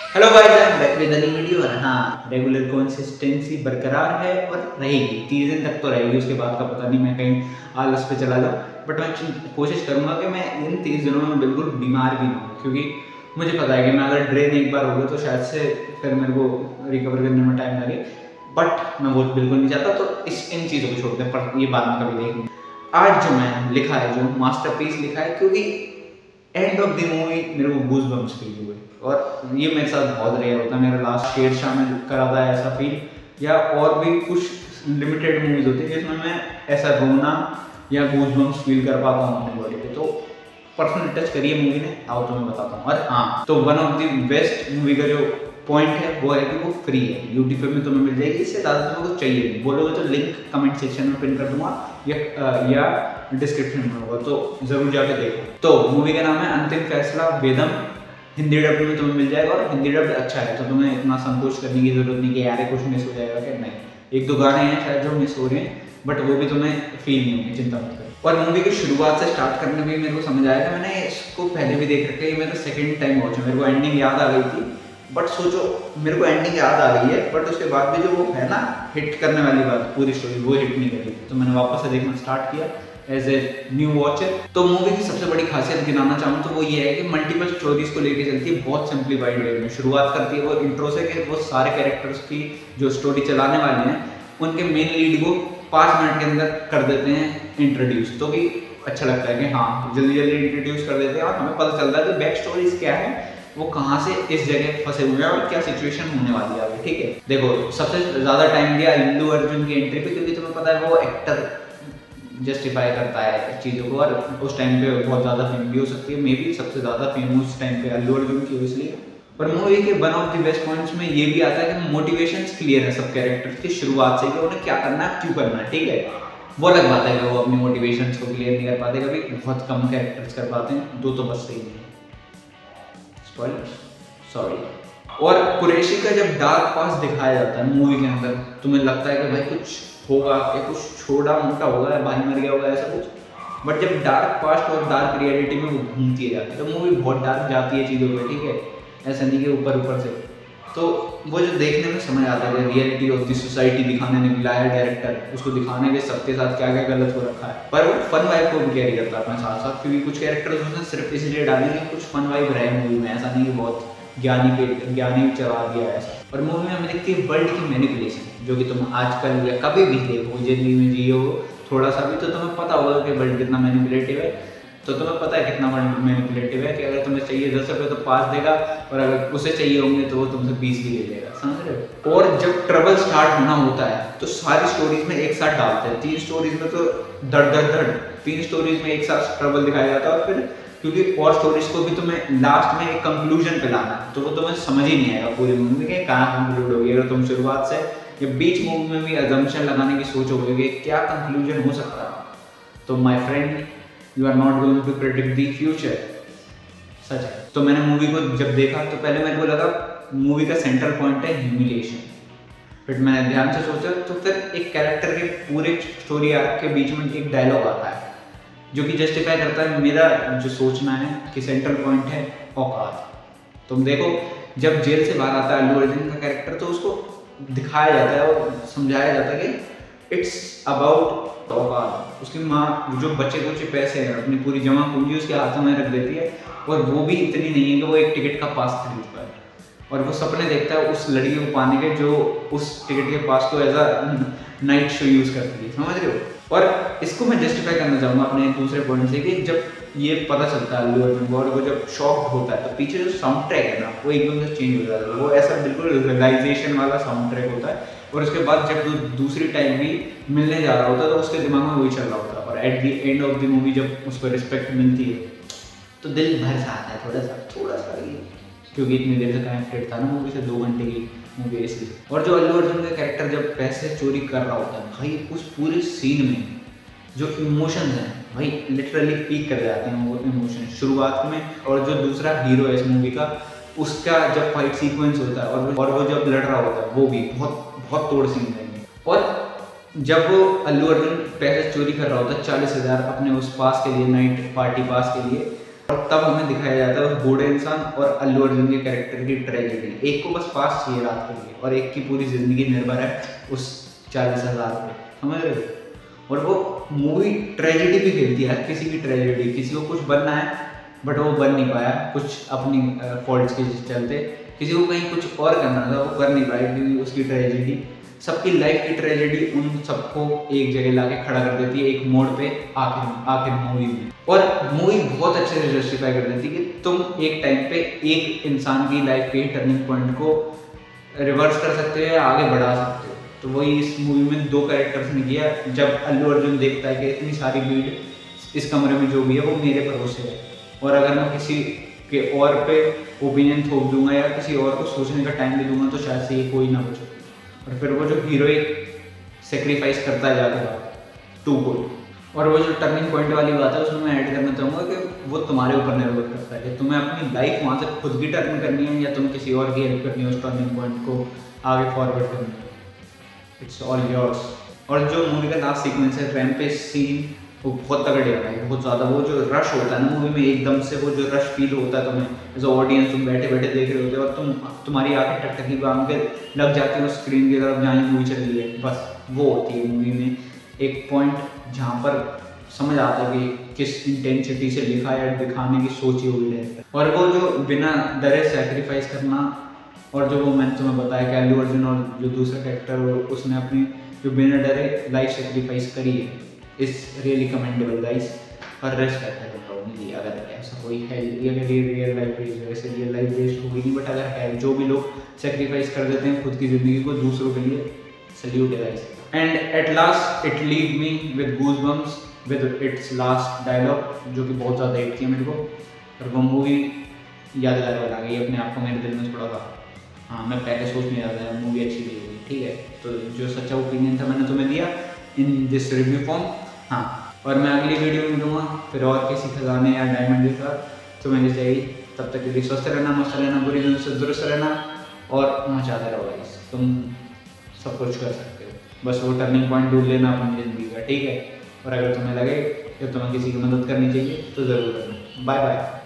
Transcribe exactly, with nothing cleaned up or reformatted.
Hello guys, I am back with a new video. और हाँ, regular consistency बरकरार है और रहेगी, तीस दिन तक तो रहेगी। उसके बाद का पता नहीं, मैं कहीं आलस पे चला जाऊँ। बट मैं कोशिश करूँगा कि मैं इन तीस दिनों में बिल्कुल बीमार भी ना हूँ, क्योंकि मुझे पता है कि मैं अगर ड्रेन एक बार हो गया तो शायद से फिर मेरे को रिकवर करने में टाइम लगे। बट मैं वो बिल्कुल नहीं चाहता, तो इस इन चीज़ों को छोड़ दें, पर ये बाद में कभी देखेंगे। आज जो मैं लिखा है, जो मास्टरपीस लिखा है, क्योंकि एंड ऑफ द मूवी मेरे को गूज बम्स फील हुए। और ये मेरे साथ बहुत रेयर होता है। मेरा लास्ट शेरशाह में करा था ऐसा फील, या और भी कुछ लिमिटेड मूवीज होती है जिसमें मैं ऐसा रोना या गूज बम्स फील कर पाता हूँ अपने बॉडी पे। तो पर्सनल टच करिए मूवी ने, आओ तो मैं बताता हूँ। और हाँ, तो one of the best movie का जो पॉइंट है वो है कि वो फ्री है, यूट्यूब पे में तुम्हें मिल जाएगी। इससे ज़्यादा तुम्हें कुछ चाहिए नहीं। बोलोगे तो लिंक कमेंट सेक्शन में पिन कर दूंगा या या डिस्क्रिप्शन में होगा, तो जरूर जाके देखो। तो मूवी का नाम है अंतिम फैसला वेदम। हिंदी डब में तुम्हें मिल जाएगा, और हिंदी डब अच्छा है, तो तुम्हें इतना संकोच करने की जरूरत नहीं कि यार कुछ मिस हो जाएगा क्या। नहीं, एक दो गाने हैं शायद जो मिस हो रहे हैं, बट वो भी तुम्हें फील नहीं होंगे, चिंता मत करो। और मूवी की शुरुआत से स्टार्ट करने में मेरे को समझ आया कि मैंने इसको पहले भी देख रखा है। ये मेरा सेकंड टाइम वॉच है। मेरे को एंडिंग याद आ गई थी, बट सोचो मेरे को एंडिंग याद आ रही है, बट उसके बाद भी जो वो है ना हिट करने वाली बात, पूरी स्टोरी वो हिट नहीं करी। तो मैंने वापस से देखना स्टार्ट किया एज ए न्यू वॉचर। तो मूवी की सबसे बड़ी खासियत गिनाना चाहूँ तो वो ये है कि मल्टीपल स्टोरीज को लेके चलती है, बहुत सिंप्लीफाइड वे में। शुरुआत करती है वो इंट्रो से कि वो सारे कैरेक्टर्स की जो स्टोरी चलाने वाले हैं उनके मेन लीड को पाँच मिनट के अंदर कर देते हैं इंट्रोड्यूस। तो भी अच्छा लगता है कि हाँ जल्दी जल्दी इंट्रोड्यूस कर देते हैं, और हमें पता चलता है कि बैक स्टोरीज क्या है, वो कहाँ से इस जगह फंसे हुए हैं और क्या सिचुएशन होने वाली है आगे। ठीक है, देखो सबसे ज़्यादा टाइम दिया अल्लू अर्जुन की एंट्री पे, क्योंकि तुम्हें पता है वो एक्टर जस्टिफाई करता है चीज़ों को, और उस टाइम पे बहुत ज़्यादा फेम भी हो सकती है। मे बी सबसे ज़्यादा फेम उस टाइम पे अल्लू अर्जुन की, इसलिए। पर मूवी के one of the best points में ये भी आता है कि मोटिवेशंस क्लियर है सब कैरेक्टर्स की शुरुआत से, कि उन्हें क्या करना है, क्यों करना है। ठीक है, वो अलग बात है कि वो अपनी मोटिवेशंस को क्लियर नहीं कर पाते, कभी बहुत कम कैरेक्टर्स कर पाते हैं, दो तो बस सही नहीं है, सॉरी। और कुरैशी का जब डार्क पास दिखाया जाता है मूवी के अंदर, तुम्हें लगता है कि भाई कुछ होगा या कुछ छोटा मोटा होगा या भाई मर गया होगा ऐसा कुछ, बट जब डार्क पास्ट और डार्क रियलिटी में वो घूमती है जाती है, तो मूवी बहुत डार्क जाती है चीज़ों पे। ठीक है, ऐसा नहीं कि ऊपर ऊपर से। तो वो जो देखने में समझ आता है रियलिटी ऑफ द सोसाइटी दिखाने निकला है डायरेक्टर, उसको दिखाने के सबके साथ क्या क्या गलत हो रखा है, पर वो फन वाइब को भी कैरी करता है अपने साथ साथ, क्योंकि कुछ कैरेक्टर्स उसने सिर्फ इसलिए डाले कि कुछ फन वाइब रहे मूवी में। ऐसा नहीं कि बहुत ज्ञानी पे ज्ञानी चला दिया ऐसा। और मूवी में हमें दिखती है वर्ल्ड की मैनिपुलेशन, जो कि तुम आजकल या कभी भी देखो, जिंदगी में जियो थोड़ा सा भी, तो तुम्हें पता होगा कि वर्ल्ड कितना मैनिपुलेटिव है। तो तुम्हें पता है कितना वर्ल्ड मैनिपुलेटिव है कि अगर तुम्हें चाहिए दस रुपये तो पाँच देगा, और अगर उसे चाहिए होंगे तो वो तुमसे बीस भी ले लेगा, समझ रहे हो। और जब ट्रबल स्टार्ट होना होता है तो सारी स्टोरीज में एक साथ डालते हैं। तीन स्टोरीज में तो धड़ धड़ धड़ तीन स्टोरीज में एक साथ ट्रबल दिखाया जाता है, और फिर क्योंकि और स्टोरीज को भी तुम्हें लास्ट में एक कंक्लूजन पे लाना है, तो वो तुम्हें समझ ही नहीं आएगा पूरी मूवी में कहाँ कंक्लूड होगी। अगर तुम शुरुआत से या बीच मूवी में भी अजम्पशन लगाने की सोचोगे कि क्या कंक्लूजन हो सकता है, तो my friend you are not going to predict the future. सच है। तो मैंने मूवी को जब देखा तो पहले मेरे को लगा मूवी का सेंट्रल पॉइंट है ह्यूमिलिएशन, फिर मैंने ध्यान से सोचा तो फिर एक कैरेक्टर के पूरे स्टोरी आर्क के बीच में एक डायलॉग आता है जो कि जस्टिफाई करता है मेरा जो सोचना है कि सेंट्रल पॉइंट है औकात। तुम देखो जब जेल से बाहर आता है अल्लू अर्जुन का कैरेक्टर, तो उसको दिखाया जाता है और समझाया जाता है कि इट्स अबाउट औकात। उसकी माँ जो बच्चे कुछ पैसे हैं अपनी पूरी जमा पूंजी उसके हाथों में रख देती है, और वो भी इतनी नहीं है कि वो एक टिकट का पास खरीद पाए, और वो सपने देखता है उस लड़की को पाने के जो उस टिकट के पास को as a night show use करती है, समझ रहे हो। और इसको मैं जस्टिफाई करना चाहूँगा अपने दूसरे पॉइंट से कि जब ये पता चलता है अल्लू अर्जुन को, और वो जब शॉक होता है, तो पीछे जो साउंड ट्रैक है ना वो एकदम से चेंज हो जाता है। वो ऐसा बिल्कुल रियलाइजेशन वाला साउंड ट्रैक होता है, और उसके बाद जब वो दूसरी टाइम भी मिलने जा रहा होता है तो उसके दिमाग में वही चल रहा होता है, और at the end of the movie जब उसको रिस्पेक्ट मिलती है तो दिल भर सा आता है थोड़ा सा थोड़ा सा ही, क्योंकि इतनी देर से कनेक्टेड था ना मूवी से, दो घंटे की मूवी इसलिए। और जो अल्लू अर्जुन का कैरेक्टर जब पैसे चोरी कर रहा होता है भाई, उस पूरे सीन में जो इमोशंस हैं भाई लिटरली पीक कर जाते हैं वो इमोशन शुरुआत में। और जो दूसरा हीरो है इस मूवी का, उसका जब फाइट सीक्वेंस होता है और वो और वो जब लड़ रहा होता है वो भी बहुत बहुत तोड़ सीन रहेंगे। और जब वो अल्लू अर्जुन पैसे चोरी कर रहा होता है चालीस हज़ार अपने उस पास के लिए, नाइट पार्टी पास के लिए, और तब हमें दिखाया जाता है उस बूढ़े इंसान और अल्लू अर्जुन के कैरेक्टर की ट्रेजेडी। एक को बस पास चाहिए रात के लिए और एक की पूरी जिंदगी निर्भर है उस चालीस हजार पे, समझ रहे हो। और वो मूवी ट्रेजेडी भी खेलती है, किसी की ट्रेजेडी, किसी को कुछ बनना है बट वो बन नहीं पाया कुछ अपनी फॉल्ट्स के चलते, किसी को कहीं कुछ और करना था वो कर नहीं पाया क्योंकि उसकी ट्रेजेडी, सबकी लाइफ की ट्रेजेडी उन सबको एक जगह लाके खड़ा कर देती है एक मोड़ पे आखिर में, आखिर मूवी में। और मूवी बहुत अच्छे से जस्टिफाई कर देती है कि तुम एक टाइम पे एक इंसान की लाइफ के टर्निंग पॉइंट को रिवर्स कर सकते हो या आगे बढ़ा सकते हो। तो वही इस मूवी में दो कैरेक्टर्स ने किया। जब अल्लू अर्जुन देखता है कि इतनी सारी भीड़ इस कमरे में जो भी है वो मेरे भरोसे है, और अगर मैं किसी के और पे ओपिनियन थोप दूंगा या किसी और को सोचने का टाइम दे दूंगा तो शायद से ये कोई ना बचे। और फिर वो जो हीरो एक सेक्रीफाइस करता है जाकर टू को, और वो जो टर्निंग पॉइंट वाली बात है उसमें मैं ऐड करना चाहूँगा कि वो तुम्हारे ऊपर निर्भर करता है कि तुम्हें अपनी लाइफ वहाँ से खुद की टर्न करनी है या तुम्हें किसी और की हेल्प करनी है उस टर्निंग पॉइंट को आगे फॉरवर्ड करनी है। It's all yours. और जो मूवी का लास्ट सीक्वेंस है रैम्पेज सीन, वो बहुत तगड़े है भाई, बहुत ज़्यादा। वो जो रश होता है ना मूवी में, एकदम से वो जो रश फील होता है तुम्हें एज अ ऑडियंस, तुम बैठे बैठे देख रहे होते हो और तुम तुम्हारी आंखें टकटकी बांध के लग जाती हो स्क्रीन की तरफ जहाँ मूवी चल रही है। बस वो होती है मूवी में एक पॉइंट जहाँ पर समझ आता है कि किस इंटेंसिटी से लिखा है, दिखाने की सोची हुई है। और वो जो बिना डरे सेक्रीफाइस करना, और जो वो मैंने तुम्हें बताया कि अल्लू अर्जुन और जो दूसरा कैरेक्टर उसने अपनी जो बिना डरे लाइफ सेक्रीफाइस करी है, इज रियली कमेंडेबल गाइस। और रेस्ट करता है नहीं, अगर ऐसा कोई है, अगर ये रियल लाइफ बेस्ड, वैसे रियल लाइफ बेस्ड होगी नहीं, बट अगर है, जो भी लोग सेक्रीफाइस कर देते हैं खुद की ज़िंदगी को दूसरों के लिए, सल्यूट है guys. And at last it leave me with goosebumps with its last dialogue, जो कि बहुत ज़्यादा हिट किया मेरे को। और वो मूवी यादगार बना गई अपने आप को मेरे दिल में थोड़ा सा। हाँ, मैं पहले सोच नहीं रहा था मूवी अच्छी नहीं होगी, ठीक है। तो जो सच्चा ओपिनियन था मैंने तुम्हें दिया इन दिस रिव्यू फॉर्म। हाँ, और मैं अगली वीडियो में मिलूँगा फिर और किसी खजाने या डायमंड के साथ। तो मैंने चाहिए तब तक के लिए स्वस्थ रहना, मस्त रहना, बुरी दिन से दुरुस्त रहना और मचाते रहो गाइस। तुम सब कुछ कर सकते हो, बस वो टर्निंग पॉइंट ढूंढ लेना अपनी ज़िंदगी का, ठीक है। और अगर तुम्हें लगे कि तुम्हें किसी की मदद करनी चाहिए तो ज़रूर करना। Bye bye.